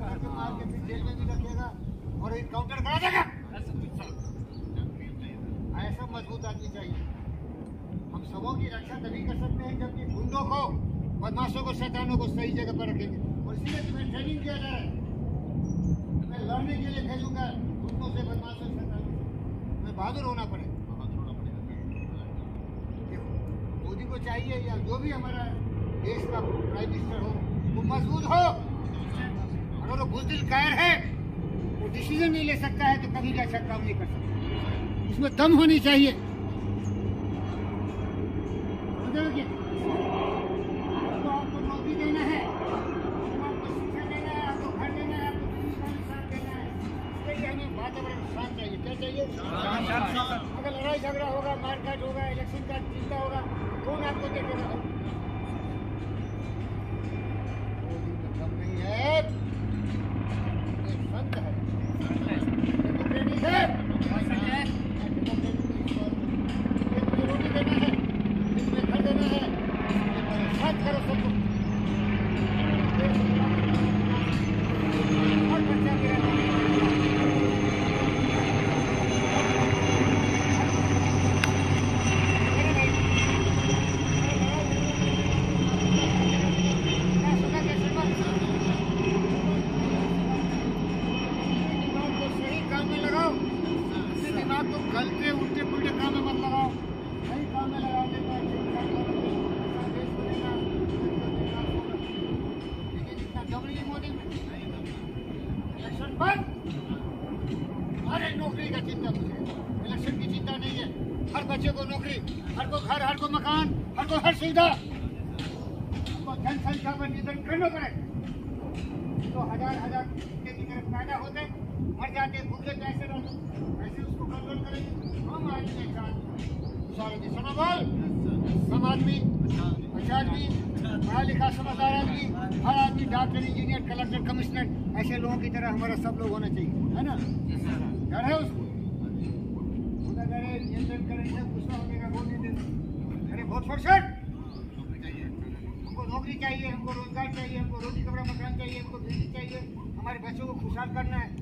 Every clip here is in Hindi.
मार के फिर जेल में भी रखेगा और इनकाउंटर करा देगा। ऐसा मजबूत आदमी चाहिए। हम सबों की रक्षा तभी कर सकते हैं जबकि गुंडों को, बदमाशों को, शैतानों को सही जगह पर रखेंगे। और इसलिए तुम्हें ट्रेनिंग दिया जा रहा है। मैं लड़ने के लिए भेजूंगा गुंडों से, बदमाशों से, शैतानों से। तुम्हें बहादुर होना पड़ेगा। मोदी को चाहिए या जो भी हमारा देश का प्राइम मिनिस्टर हो, वो मजबूत हो। अगर वो बुज़दिल कायर है, वो डिसीजन नहीं ले सकता है तो कभी भी अच्छा काम नहीं कर सकता। उसमें दम होनी चाहिए। आपको नौकरी देना है, आपको शिक्षा देना है, आपको घर देना है, आपको साथ देना है। इसलिए हमें वातावरण शांत चाहिए। क्या चाहिए? अगर लड़ाई झगड़ा होगा, मारकाट होगा, इलेक्शन का चिंता होगा, कौन आपको देखेगा? नहीं है, संत है, डेमोक्रेटिक है, रोटी देना है, इसमें घर देना है, साथ करो सबको। और बच्चा मेरा तो गलते उल्टे पुल्टे काम में मत लगाओ, सही काम में लगाओ। जितना जम रही है मोदी में इलेक्शन पर, हर एक नौकरी का चिंता मुझे, इलेक्शन की चिंता नहीं है। हर बच्चे को नौकरी, हर को घर, हर को मकान, हर को हर सुविधा। हमको जनसंख्या पर नियंत्रण करना पड़ेगा। तो हजार हजार की तरफ पैदा होते, मर जाते, भूखे पैसे रहते, ऐसे उसको कंट्रोल करेंगे। हम आदमी सारे सुनो बोल, सब आदमी अच्छा आदमी, पढ़ा लिखा समझदार आदमी, हर आदमी डॉक्टर, इंजीनियर, कलेक्टर, कमिश्नर, ऐसे लोगों की तरह हमारा सब लोग होना चाहिए, है ना? डर है उसको, खुदा डरे, नियंत्रण करेंगे, गुस्सा होगा, वोट नहीं देना। अरे बहुत फटसट, हमको नौकरी चाहिए, हमको रोजगार चाहिए, हमको रोटी कपड़ा मकान चाहिए, हमको बिजली चाहिए, हमारे बच्चों को खुशहाल करना है।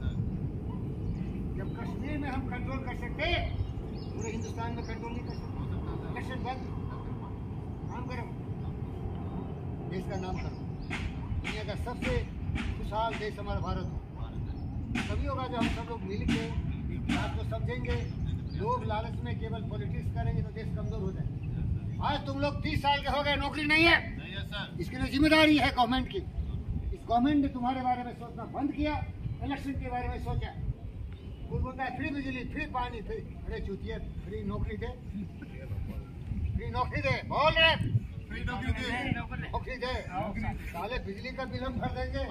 जब कश्मीर में हम कंट्रोल कर सकते, पूरे हिंदुस्तान में कंट्रोल नहीं कर सकते। इलेक्शन बंद, काम करो, देश का नाम करो। दुनिया का सबसे खुशहाल देश हमारा भारत हो। तभी होगा जब हम सब लोग मिल के बात को समझेंगे। लोग लालच में केवल पॉलिटिक्स करेंगे तो देश कमजोर हो जाएगा। आज तुम लोग 30 साल के हो गए, नौकरी नहीं है, इसके लिए जिम्मेदारी है गवर्नमेंट की। इस गवर्नमेंट ने तुम्हारे बारे में सोचना बंद किया, इलेक्शन के बारे में सोचा। कोई बोलता है फ्री बिजली, फ्री पानी, फ्री, अरे चूतिया, फ्री नौकरी दे, फ्री नौकरी दे, बोल रहे फ्री नौकरी दे। साले बिजली का बिल हम भर देंगे।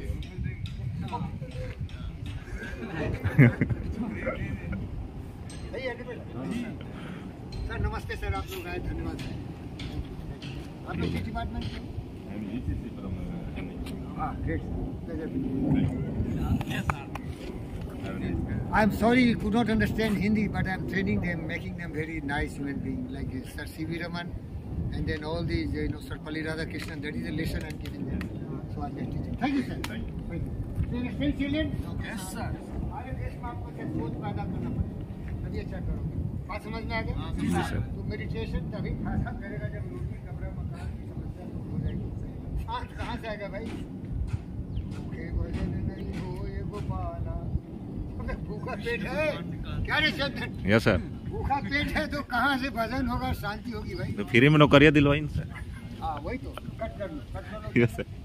सही है सर। नमस्ते सर, आप लोग आए, धन्यवाद सर। आप लोग किस डिपार्टमेंट से? हाँ, great. I'm sorry you could not understand Hindi, but I'm training them, making them very nice human being, like Sir C.V. Raman, and then all these, Sir Pali Radhakrishnan. That is a lesson I'm giving them. So I'm just teaching. Thank you, sir. Thank you. Do you understand children? Yes, sir. हमारे देश में आपको सोच पैदा करना पड़ेगा, तभी अच्छा करोगे। बात समझ में आ गई? जी सर। तो मेडिटेशन तभी खासा करेगा जब रोटी कपड़ा मकान की समस्या हो जाएगी। शांत कहाँ से आएगा भाई? भूखे भजन नहीं हो ये गोपाला। भूखा पेट है क्या रे चंदन? Yes sir. भूखा पेट है तो कहाँ से भजन होगा, शांति होगी भाई? तो फ्री में नौकरियाँ दिलवाई सर। हाँ वही तो, कट कर लो। Yes sir.